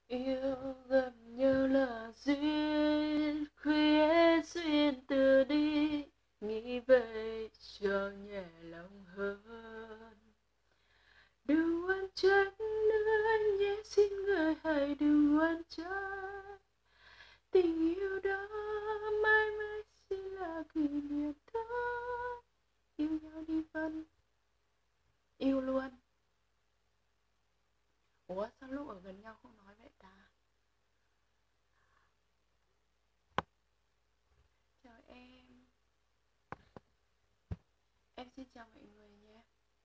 Yêu gặp nhau là duyên, khuya duyên từ đi, nghĩ vậy cho nhẹ lòng hơn. Đừng oán trách nữa nhé, xin người hãy đừng oán trách. Tình yêu đó mãi mãi chỉ là kỷ niệm thôi. Yêu nhau đi Vân, yêu luôn. Ủa sao lúc ở gần nhau không nói vậy ta? Chào em xin chào mọi người nhé.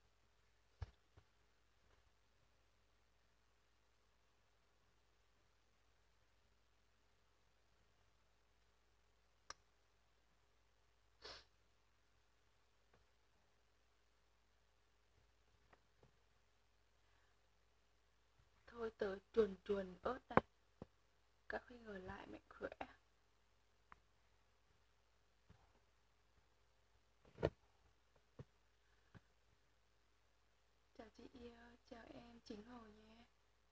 Thôi tớ chuồn chuồn ớt đây, các khi ngờ lại mạnh khỏe. Chào chị yêu, chào em Chính Hồ nhé.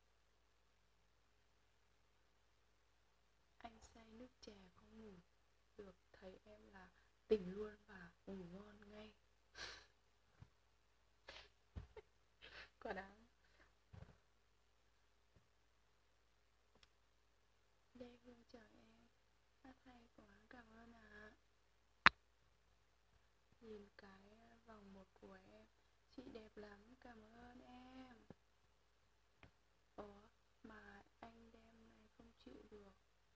Anh say nước chè không ngủ được, thấy em là tỉnh luôn và ngủ ngon ngay. Quả đáng. Đây Hương chào em, hát hay quá, cảm ơn ạ. Nhìn cái vòng một của em, chị đẹp lắm, cảm ơn em. Ủa mà anh đem này không chịu được.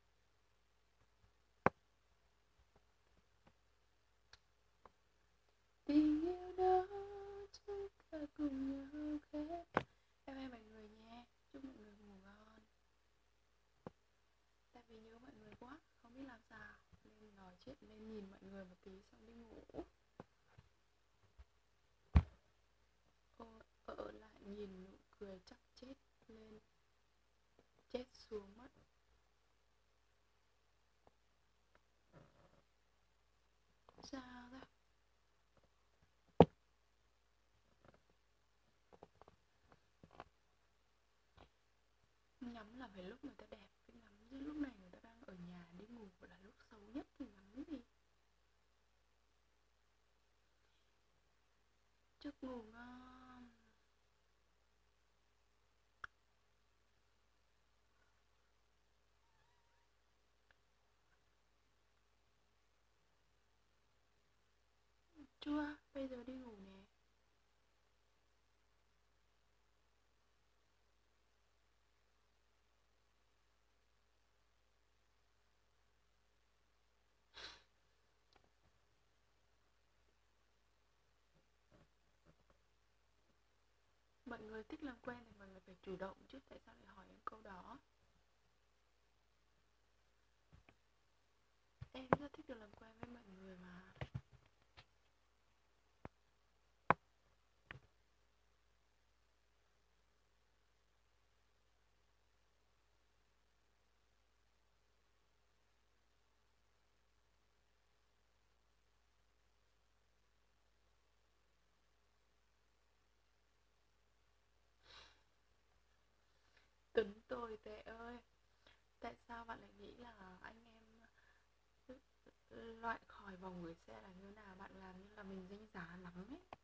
Tình yêu đó chúng ta cùng nhau ghét. Em ơi mọi người nhé, chúc mọi người ngủ ngon. Tại vì nhớ mọi người quá, không biết làm sao nên nói chuyện lên nhìn mọi người một tí xong đi ngủ. Ở lại nhìn nụ cười chắc chết lên, chết xuống mất. Sao ra? Ngắm là phải lúc người ta đẹp, phải ngắm chứ lúc này người ta đang ở nhà đi ngủ là lúc xấu nhất thì ngắm gì. Chúc ngủ ngon. Chưa, bây giờ đi ngủ nè. Mọi người thích làm quen thì mọi người phải chủ động chứ, tại sao lại hỏi em câu đó? Em rất thích được làm quen với mọi người mà. Tính tôi tệ ơi. Tại sao bạn lại nghĩ là anh em loại khỏi vòng gửi xe là như nào? Bạn làm như là mình danh giá lắm ấy.